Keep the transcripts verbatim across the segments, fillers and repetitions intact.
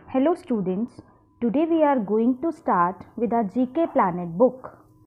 Hello students, today we are going to start with our G K Planet book.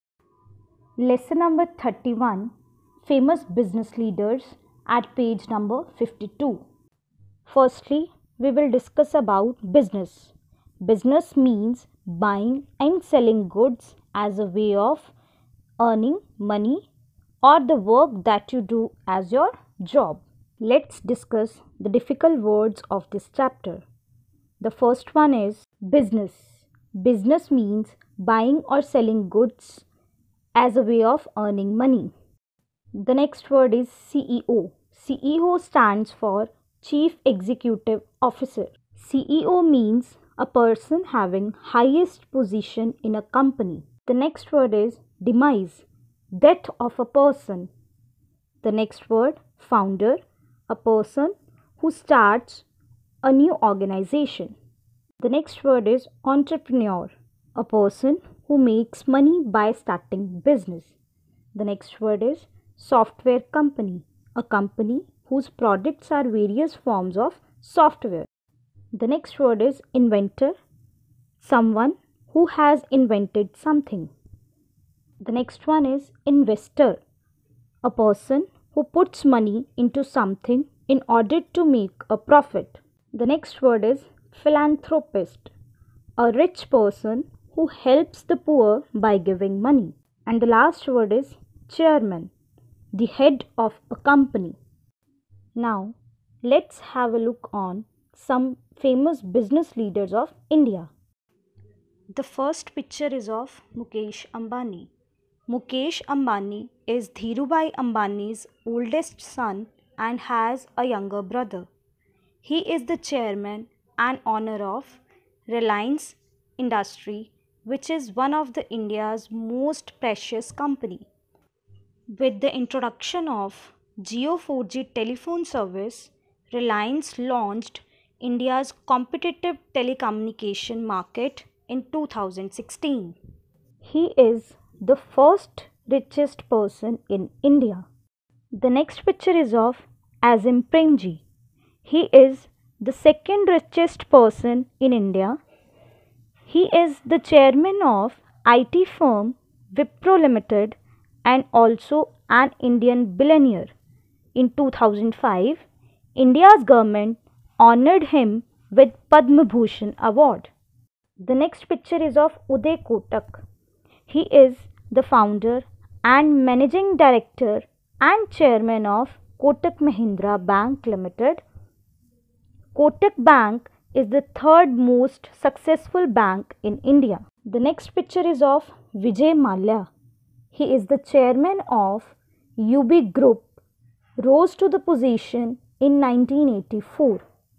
Lesson number thirty-one, Famous Business Leaders at page number fifty-two. Firstly, we will discuss about business. Business means buying and selling goods as a way of earning money or the work that you do as your job. Let's discuss the difficult words of this chapter. The first one is business. Business means buying or selling goods as a way of earning money. The next word is C E O. C E O stands for Chief Executive Officer. C E O means a person having highest position in a company. The next word is demise, death of a person. The next word, founder, a person who starts a new organization. The next word is entrepreneur, a person who makes money by starting business. The next word is software company, a company whose products are various forms of software. The next word is inventor, someone who has invented something. The next one is investor, a person who puts money into something in order to make a profit. The next word is philanthropist, a rich person who helps the poor by giving money. And the last word is chairman, the head of a company. Now, let's have a look on some famous business leaders of India. The first picture is of Mukesh Ambani. Mukesh Ambani is Dhirubhai Ambani's oldest son and has a younger brother. He is the chairman and owner of Reliance Industry, which is one of the India's most precious company. With the introduction of Jio four G telephone service, Reliance launched India's competitive telecommunication market in two thousand sixteen. He is the first richest person in India. The next picture is of Azim Premji. He is the second richest person in India. He is the chairman of I T firm Wipro Limited and also an Indian billionaire. In two thousand five, India's government honored him with Padma Bhushan award. The next picture is of Uday Kotak. He is the founder and managing director and chairman of Kotak Mahindra Bank Limited. Kotak Bank is the third most successful bank in India. The next picture is of Vijay Mallya. He is the chairman of U B Group, rose to the position in nineteen eighty-four.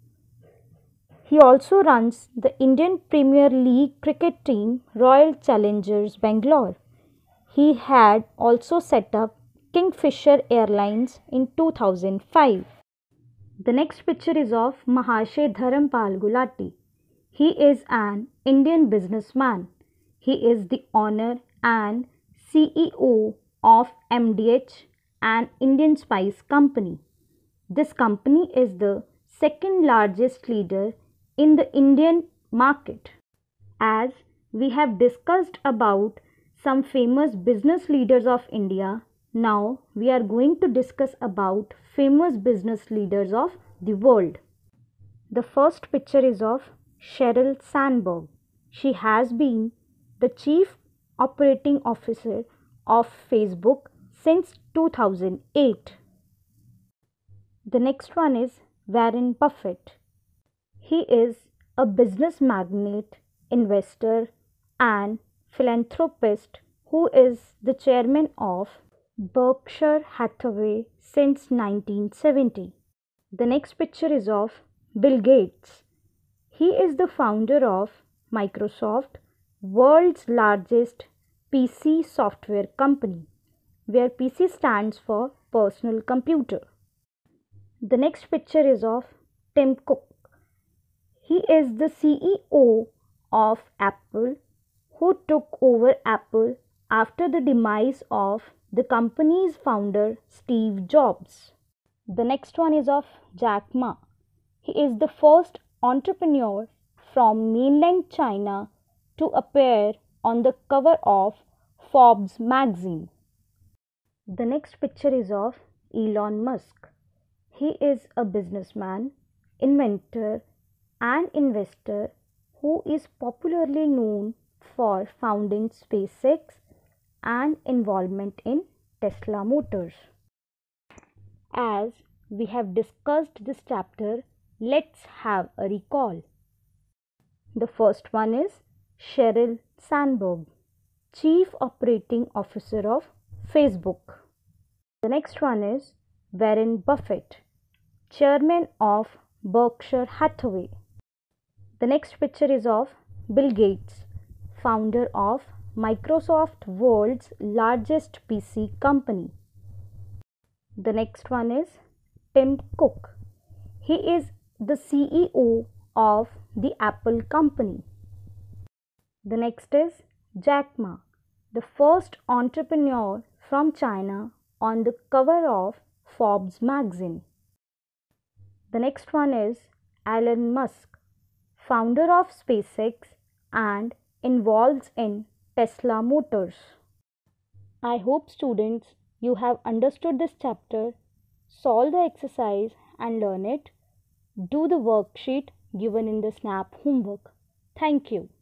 He also runs the Indian Premier League cricket team Royal Challengers Bangalore. He had also set up Kingfisher Airlines in two thousand five. The next picture is of Mahashay Dharampal Gulati. He is an Indian businessman. He is the owner and C E O of M D H, an Indian spice company. This company is the second largest leader in the Indian market. As we have discussed about some famous business leaders of India, now we are going to discuss about famous business leaders of the world. The first picture is of Sheryl Sandberg. She has been the chief operating officer of Facebook since two thousand eight. The next one is Warren Buffett. He is a business magnate, investor, and philanthropist who is the chairman of Berkshire Hathaway since nineteen seventy. The next picture is of Bill Gates. He is the founder of Microsoft, world's largest P C software company, where P C stands for personal computer. The next picture is of Tim Cook. He is the C E O of Apple, who took over Apple after the demise of the company's founder Steve Jobs. The next one is of Jack Ma. He is the first entrepreneur from mainland China to appear on the cover of Forbes magazine. The next picture is of Elon Musk. He is a businessman, inventor, and investor who is popularly known for founding SpaceX and involvement in Tesla Motors. As we have discussed this chapter, let's have a recall. The first one is Sheryl Sandberg, Chief Operating Officer of Facebook. The next one is Warren Buffett, Chairman of Berkshire Hathaway. The next picture is of Bill Gates, founder of Microsoft, world's largest P C company. The next one is Tim Cook. He is the C E O of the Apple company. The next is Jack Ma, the first entrepreneur from China on the cover of Forbes magazine. The next one is Elon Musk, founder of SpaceX and involved in Tesla Motors. I hope students you have understood this chapter. Solve the exercise and learn it. Do the worksheet given in the SNAP homework. Thank you.